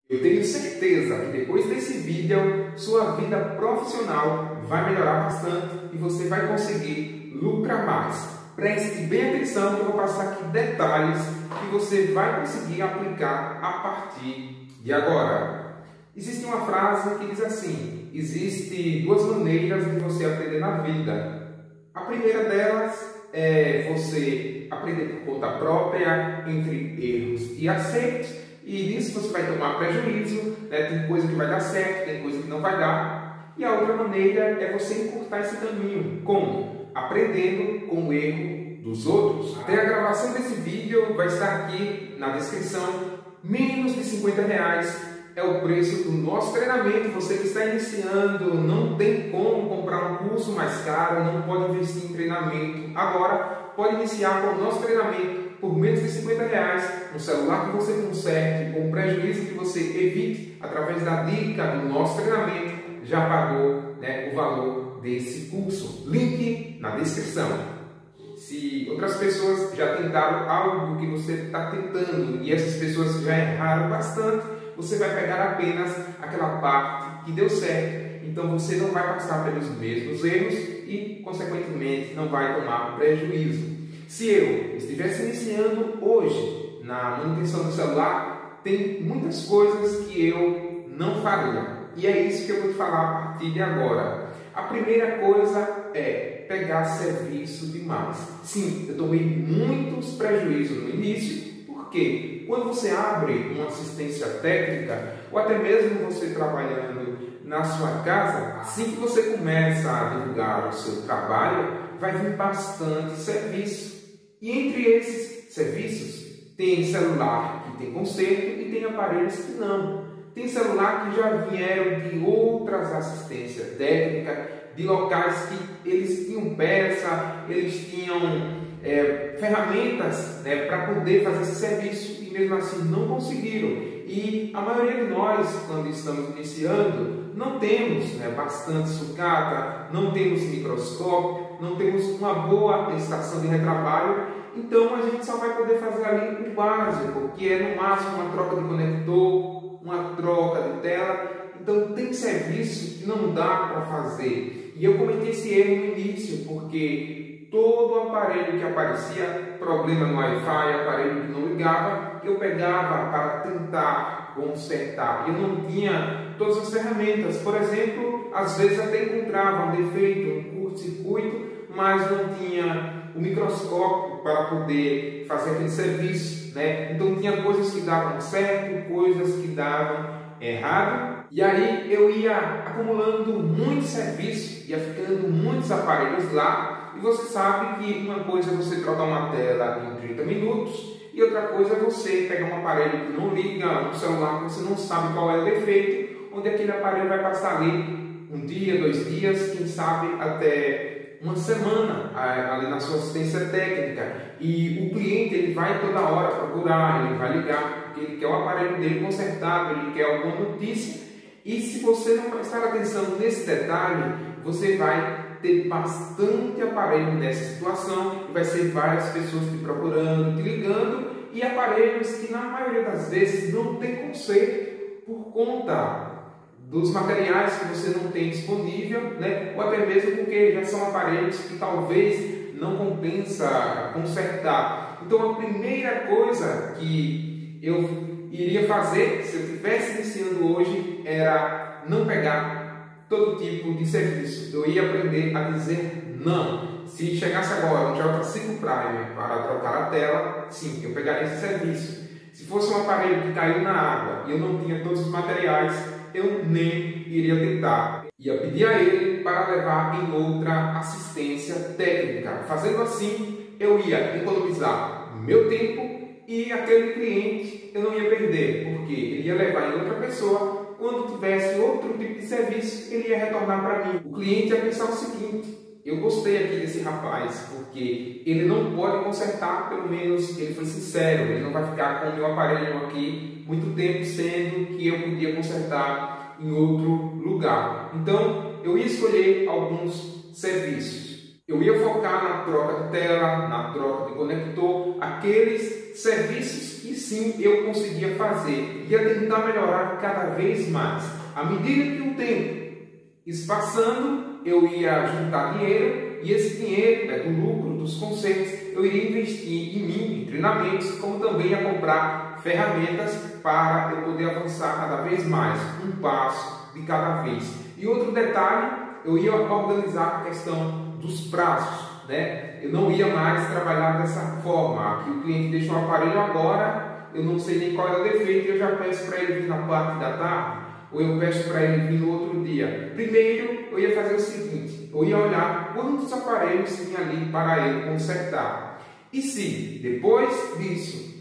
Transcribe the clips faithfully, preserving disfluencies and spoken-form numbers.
Eu tenho certeza que depois desse vídeo, sua vida profissional vai melhorar bastante e você vai conseguir lucrar mais. Preste bem atenção que eu vou passar aqui detalhes que você vai conseguir aplicar a partir de agora. Existe uma frase que diz assim: existem duas maneiras de você aprender na vida. A primeira delas é você aprender por conta própria, entre erros e acertos. E nisso você vai tomar prejuízo, né? Tem coisa que vai dar certo, tem coisa que não vai dar. E a outra maneira é você encurtar esse caminho. Como? Aprendendo com o erro dos outros. Até a gravação desse vídeo vai estar aqui na descrição. Menos de cinquenta reais é o preço do nosso treinamento. Você que está iniciando, não tem como comprar um curso mais caro, não pode investir em treinamento agora, pode iniciar com o nosso treinamento por menos de cinquenta reais, no celular que você conserte, com o prejuízo que você evite através da dica do nosso treinamento, já pagou, né, o valor desse curso. Link na descrição. Se outras pessoas já tentaram algo que você está tentando e essas pessoas já erraram bastante, você vai pegar apenas aquela parte que deu certo. Então você não vai passar pelos mesmos erros e, consequentemente, não vai tomar prejuízo. Se eu estivesse iniciando hoje na manutenção do celular, tem muitas coisas que eu não faria. E é isso que eu vou te falar a partir de agora. A primeira coisa é pegar serviço demais. Sim, eu tomei muitos prejuízos no início, porque quando você abre uma assistência técnica, ou até mesmo você trabalhando na sua casa, assim que você começa a divulgar o seu trabalho, vai vir bastante serviço. E entre esses serviços, tem celular que tem conserto e tem aparelhos que não. Tem celular que já vieram de outras assistências técnicas, de locais que eles tinham peça, eles tinham é, ferramentas, né, para poder fazer esse serviço e mesmo assim não conseguiram. E a maioria de nós, quando estamos iniciando, não temos, né, bastante sucata, não temos microscópio, não temos uma boa estação de retrabalho, então a gente só vai poder fazer ali o básico, que é no máximo uma troca de conector, uma troca de tela. Então tem serviço que não dá para fazer. E eu cometi esse erro no início, porque todo aparelho que aparecia, problema no Wi-Fi, aparelho que não ligava, eu pegava para tentar consertar. Eu não tinha todas as ferramentas. Por exemplo, às vezes até encontrava um defeito, um curto-circuito, mas não tinha o microscópio para poder fazer aquele serviço, né? Então tinha coisas que davam certo, coisas que davam errado. E aí eu ia acumulando muito serviço, ia ficando muitos aparelhos lá. E você sabe que uma coisa é você trocar uma tela em trinta minutos e outra coisa é você pegar um aparelho que não liga, um celular que você não sabe qual é o defeito, onde aquele aparelho vai passar ali um dia, dois dias, quem sabe até uma semana ali na sua assistência técnica. E o cliente ele vai toda hora procurar, ele vai ligar, porque ele quer o aparelho dele consertado, ele quer alguma notícia. E se você não prestar atenção nesse detalhe, você vai ter bastante aparelho nessa situação e vai ser várias pessoas te procurando, te ligando, e aparelhos que na maioria das vezes não tem conserto por conta dos materiais que você não tem disponível, né? Ou até mesmo porque já são aparelhos que talvez não compensa consertar. Então a primeira coisa que eu iria fazer se eu estivesse iniciando hoje era não pegar todo tipo de serviço. Eu ia aprender a dizer não. Se chegasse agora um J cinco Prime para trocar a tela, sim, eu pegaria esse serviço. Se fosse um aparelho que caiu na água e eu não tinha todos os materiais, eu nem iria tentar. Ia pedir a ele para levar em outra assistência técnica. Fazendo assim, eu ia economizar meu tempo e aquele cliente eu não ia perder, porque ele ia levar em outra pessoa. Quando tivesse outro tipo de serviço, ele ia retornar para mim. O cliente ia pensar o seguinte: eu gostei aqui desse rapaz, porque ele não pode consertar, pelo menos ele foi sincero, ele não vai ficar com o meu aparelho aqui muito tempo, sendo que eu podia consertar em outro lugar. Então, eu ia escolher alguns serviços. Eu ia focar na troca de tela, na troca de conector, aqueles serviços serviços e sim eu conseguia fazer, ia tentar melhorar cada vez mais. À medida que o tempo ia passando, eu ia juntar dinheiro e esse dinheiro, né, do lucro, dos conceitos, eu iria investir em mim, em treinamentos, como também ia comprar ferramentas para eu poder avançar cada vez mais, um passo de cada vez. E outro detalhe, eu ia organizar a questão dos prazos, né? Eu não ia mais trabalhar dessa forma, que o cliente deixa um aparelho agora, eu não sei nem qual é o defeito, eu já peço para ele vir na parte da tarde, ou eu peço para ele vir no outro dia. Primeiro, eu ia fazer o seguinte, eu ia olhar quantos aparelhos tinha ali para ele consertar. E se, depois disso,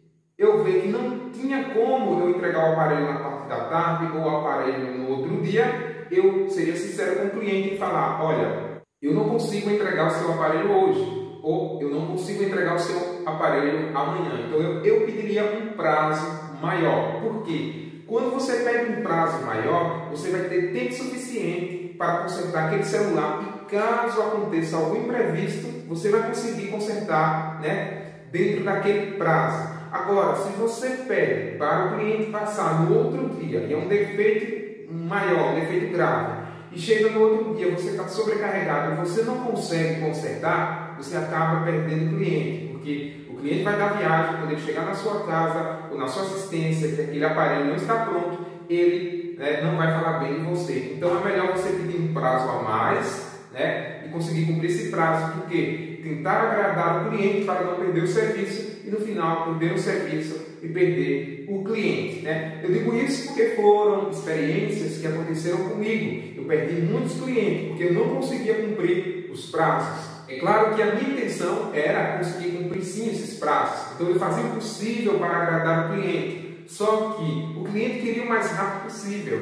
eu ver que não tinha como eu entregar o aparelho na parte da tarde ou o aparelho no outro dia, eu seria sincero com o cliente e falar, olha, eu não consigo entregar o seu aparelho hoje, ou eu não consigo entregar o seu aparelho amanhã. Então eu, eu pediria um prazo maior. Por quê? Quando você pede um prazo maior, você vai ter tempo suficiente para consertar aquele celular e caso aconteça algum imprevisto, você vai conseguir consertar, né, dentro daquele prazo. Agora, se você pede para o cliente passar no outro dia, e é um defeito maior, um defeito grave, e chega no outro dia, você está sobrecarregado e você não consegue consertar, você acaba perdendo o cliente, porque o cliente vai dar viagem, quando ele chegar na sua casa ou na sua assistência, que aquele aparelho não está pronto, ele, né, não vai falar bem de você. Então é melhor você pedir um prazo a mais, né, e conseguir cumprir esse prazo, porque tentar agradar o cliente para não perder o serviço e no final perder o serviço e perder o cliente, né? Eu digo isso porque foram experiências que aconteceram comigo. Eu perdi muitos clientes porque eu não conseguia cumprir os prazos. É claro que a minha intenção era conseguir cumprir sim esses prazos. Então eu fazia o possível para agradar o cliente. Só que o cliente queria o mais rápido possível.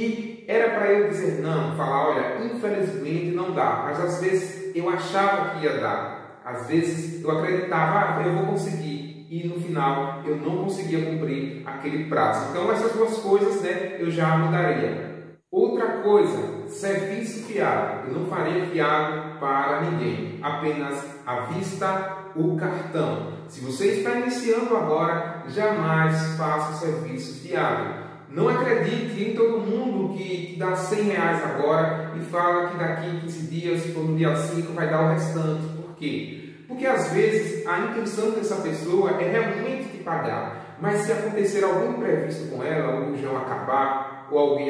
E era para eu dizer não, falar, olha, infelizmente não dá. Mas às vezes eu achava que ia dar. Às vezes eu acreditava, ah, eu vou conseguir. E no final eu não conseguia cumprir aquele prazo. Então essas duas coisas, né, eu já mudaria. Outra coisa, serviço fiado. Eu não faria fiado para ninguém, apenas à vista o cartão. Se você está iniciando agora, jamais faça o serviço fiado. Não acredite em todo mundo que dá cem reais agora e fala que daqui quinze dias ou no dia cinco vai dar o restante. Por quê? Porque às vezes a intenção dessa pessoa é realmente te pagar, mas se acontecer algum imprevisto com ela, o bujão acabar ou alguém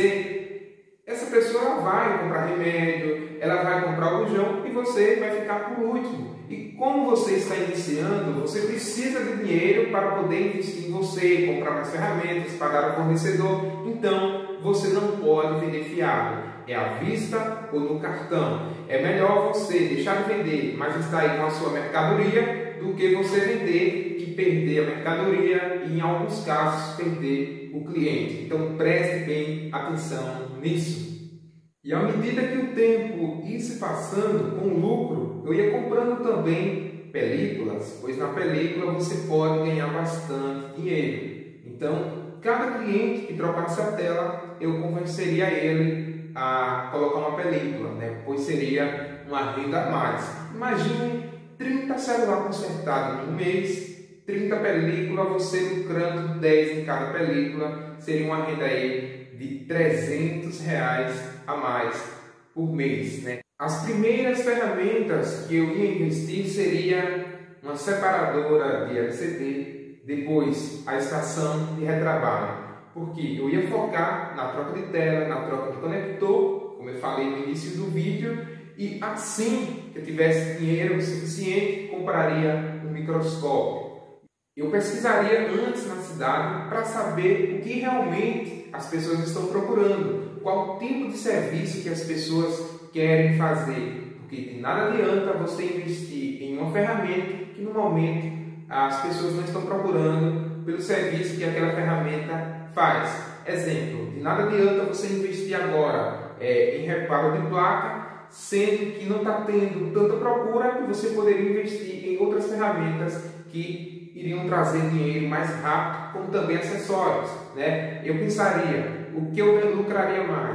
adoecer, essa pessoa vai comprar remédio, ela vai comprar o bujão e você vai ficar por último. E como você está iniciando, você precisa de dinheiro para poder investir em você, comprar mais ferramentas, pagar o fornecedor. Então, você não pode vender fiado. É à vista ou no cartão. É melhor você deixar de vender, mas estar aí com a sua mercadoria, do que você vender e perder a mercadoria e, em alguns casos, perder o cliente. Então, preste bem atenção nisso. E à medida que o tempo ia se passando com o lucro, eu ia comprando também películas, pois na película você pode ganhar bastante dinheiro. Então, cada cliente que trocasse a tela, eu convenceria ele a colocar uma película, né? Pois seria uma renda a mais. Imagine trinta celulares consertados no mês, trinta películas, você lucrando dez em cada película, seria uma renda aí de trezentos reais a mais por mês, né? As primeiras ferramentas que eu ia investir seria uma separadora de L C D, depois a estação de retrabalho, porque eu ia focar na troca de tela, na troca de conector, como eu falei no início do vídeo, e assim que eu tivesse dinheiro suficiente, compraria um microscópio. Eu pesquisaria antes na cidade para saber o que realmente as pessoas estão procurando, qual tipo de serviço que as pessoas querem fazer, porque de nada adianta você investir em uma ferramenta que no momento as pessoas não estão procurando pelo serviço que aquela ferramenta faz. Exemplo, de nada adianta você investir agora é, em reparo de placa, sendo que não está tendo tanta procura, e você poderia investir em outras ferramentas que iriam trazer dinheiro mais rápido, como também acessórios, né? Eu pensaria, o que eu lucraria mais?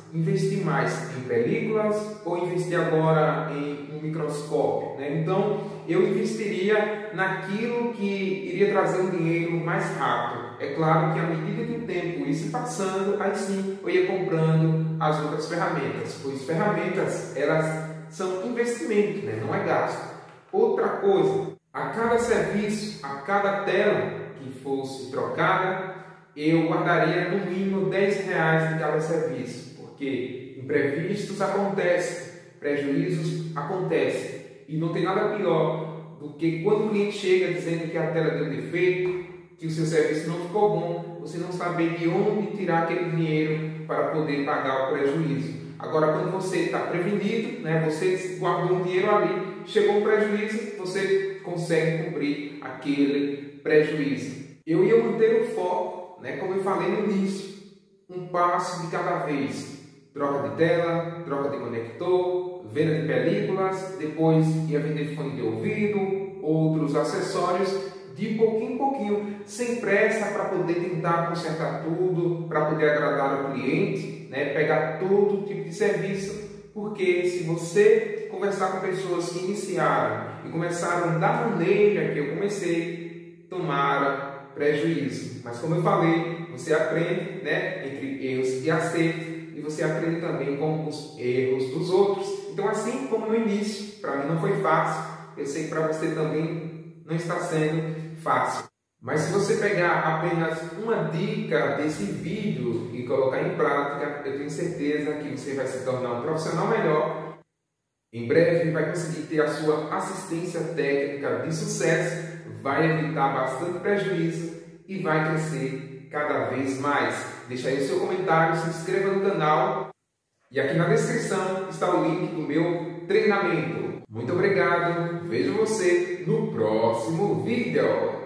investir mais em películas ou investir agora em um microscópio, né? Então eu investiria naquilo que iria trazer um dinheiro mais rápido. É claro que à medida que o tempo ia se passando, aí sim eu ia comprando as outras ferramentas, pois ferramentas elas são investimento, né? Não é gasto. Outra coisa, a cada serviço, a cada tela que fosse trocada, eu guardaria no mínimo dez reais de cada serviço, porque imprevistos acontecem, prejuízos acontecem, e não tem nada pior do que quando o cliente chega dizendo que a tela deu defeito, que o seu serviço não ficou bom, você não saber de onde tirar aquele dinheiro para poder pagar o prejuízo. Agora, quando você está prevenido, né, você guardou um dinheiro ali, chegou um prejuízo, você consegue cobrir aquele prejuízo. Eu ia manter o foco, né, como eu falei no início, um passo de cada vez. Troca de tela, troca de conector, venda de películas, depois ia vender fone de ouvido, outros acessórios, de pouquinho em pouquinho, sem pressa, para poder tentar consertar tudo, para poder agradar o cliente, né? Pegar todo tipo de serviço, porque se você conversar com pessoas que iniciaram e começaram da maneira que eu comecei, tomaram prejuízo. Mas como eu falei, você aprende, né, entre erros e acertos, e você aprende também com os erros dos outros. Então, assim como no início, para mim não foi fácil, eu sei que para você também não está sendo fácil. Mas se você pegar apenas uma dica desse vídeo e colocar em prática, eu tenho certeza que você vai se tornar um profissional melhor. Em breve vai conseguir ter a sua assistência técnica de sucesso, vai evitar bastante prejuízo e vai crescer cada vez mais. Deixa aí o seu comentário, se inscreva no canal e aqui na descrição está o link do meu treinamento. Muito obrigado, vejo você no próximo vídeo.